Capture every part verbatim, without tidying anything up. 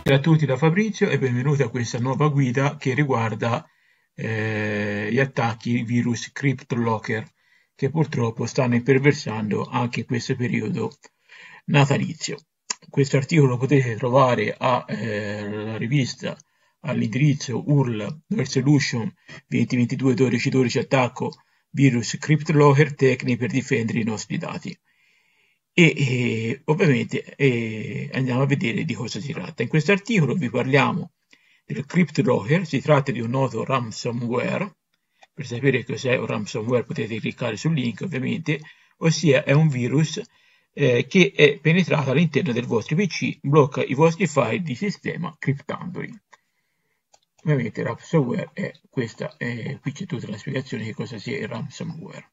Ciao a tutti da Fabrizio e benvenuti a questa nuova guida che riguarda eh, gli attacchi virus CryptLocker che purtroppo stanno imperversando anche in questo periodo natalizio. Questo articolo lo potete trovare alla eh, rivista all'indirizzo U R L Solution venti ventidue dodici dodici attacco virus CryptLocker tecniche per difendere i nostri dati. E, e ovviamente e andiamo a vedere di cosa si tratta. In questo articolo vi parliamo del CryptLocker, si tratta di un noto ransomware. Per sapere cos'è un ransomware potete cliccare sul link ovviamente, ossia è un virus eh, che è penetrato all'interno del vostro P C, blocca i vostri file di sistema criptandoli. Ovviamente il ransomware è questa, eh, qui c'è tutta la spiegazione di cosa sia il ransomware.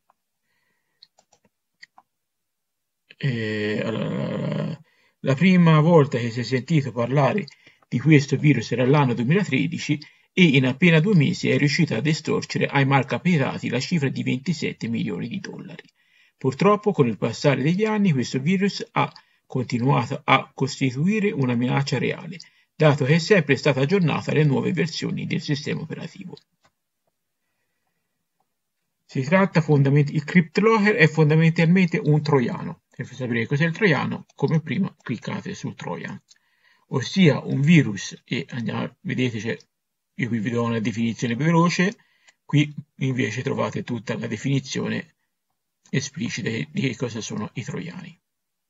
Eh, allora, la prima volta che si è sentito parlare di questo virus era l'anno duemilatredici e in appena due mesi è riuscito ad estorcere ai malcapitati la cifra di ventisette milioni di dollari. Purtroppo con il passare degli anni questo virus ha continuato a costituire una minaccia reale, dato che è sempre stata aggiornata alle nuove versioni del sistema operativo. Si tratta fondament- il CryptLocker è fondamentalmente un troiano. Per sapere cos'è il troiano, come prima cliccate sul Trojan, ossia un virus, e andiamo, vedete, cioè, io qui vi do una definizione veloce, qui invece trovate tutta la definizione esplicita di che cosa sono i troiani.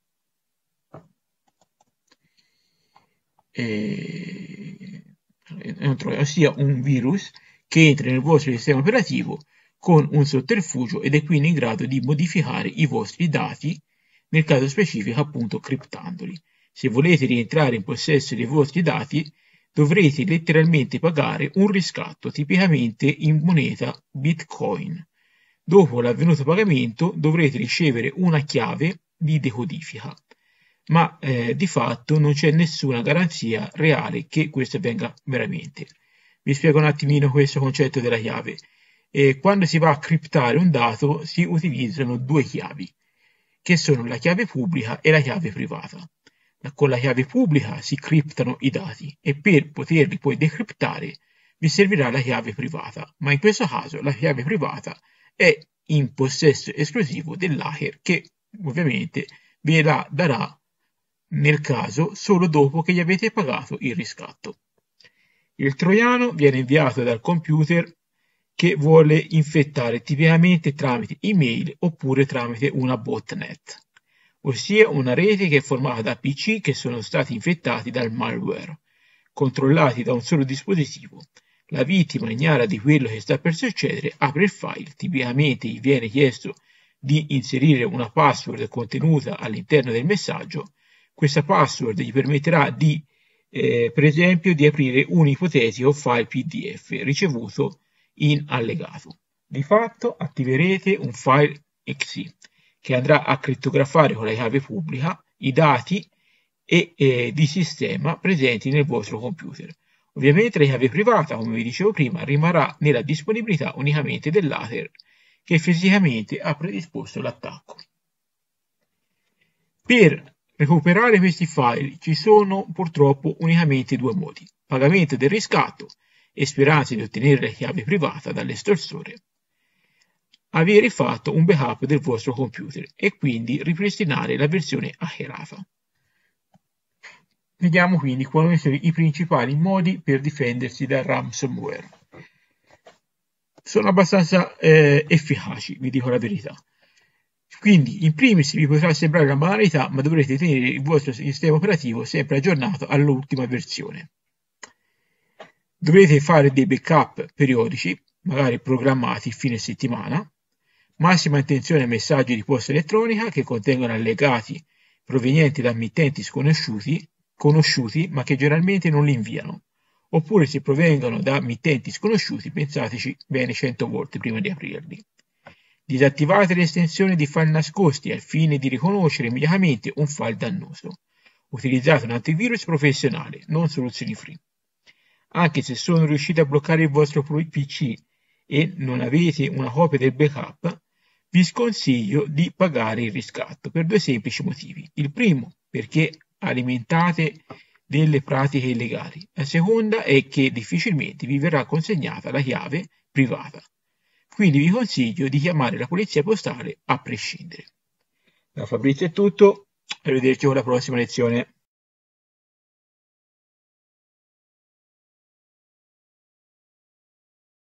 E... È un troiano, ossia un virus che entra nel vostro sistema operativo con un sotterfugio ed è quindi in grado di modificare i vostri dati, nel caso specifico appunto criptandoli. Se volete rientrare in possesso dei vostri dati dovrete letteralmente pagare un riscatto, tipicamente in moneta Bitcoin. Dopo l'avvenuto pagamento dovrete ricevere una chiave di decodifica, ma eh, di fatto non c'è nessuna garanzia reale che questo avvenga veramente. Vi spiego un attimino questo concetto della chiave. E quando si va a criptare un dato si utilizzano due chiavi, che sono la chiave pubblica e la chiave privata. Con la chiave pubblica si criptano i dati e per poterli poi decriptare vi servirà la chiave privata, ma in questo caso la chiave privata è in possesso esclusivo dell'hacker che ovviamente ve la darà nel caso solo dopo che gli avete pagato il riscatto. Il troiano viene inviato dal computer che vuole infettare tipicamente tramite email oppure tramite una botnet, ossia una rete che è formata da P C che sono stati infettati dal malware, controllati da un solo dispositivo. La vittima, ignara di quello che sta per succedere, apre il file, tipicamente gli viene chiesto di inserire una password contenuta all'interno del messaggio. Questa password gli permetterà di, eh, per esempio, di aprire un ipotetico file P D F ricevuto in allegato. Di fatto attiverete un file E X E che andrà a crittografare con la chiave pubblica i dati e, eh, di sistema presenti nel vostro computer. Ovviamente la chiave privata, come vi dicevo prima, rimarrà nella disponibilità unicamente dell'hacker che fisicamente ha predisposto l'attacco. Per recuperare questi file ci sono purtroppo unicamente due modi: pagamento del riscatto e speranza di ottenere la chiave privata dall'estorsore, avere fatto un backup del vostro computer e quindi ripristinare la versione hackerata. Vediamo quindi quali sono i principali modi per difendersi dal ransomware. Sono abbastanza eh, efficaci, vi dico la verità. Quindi, in primis vi potrà sembrare una banalità, ma dovrete tenere il vostro sistema operativo sempre aggiornato all'ultima versione. Dovrete fare dei backup periodici, magari programmati fine settimana. Massima attenzione ai messaggi di posta elettronica che contengono allegati provenienti da mittenti sconosciuti, conosciuti, ma che generalmente non li inviano. Oppure se provengono da mittenti sconosciuti, pensateci bene cento volte prima di aprirli. Disattivate l'estensione di file nascosti al fine di riconoscere immediatamente un file dannoso. Utilizzate un antivirus professionale, non soluzioni free. Anche se sono riusciti a bloccare il vostro P C e non avete una copia del backup, vi sconsiglio di pagare il riscatto per due semplici motivi. Il primo, perché alimentate delle pratiche illegali. La seconda è che difficilmente vi verrà consegnata la chiave privata. Quindi vi consiglio di chiamare la polizia postale a prescindere. Da Fabrizio è tutto, arrivederci con la prossima lezione.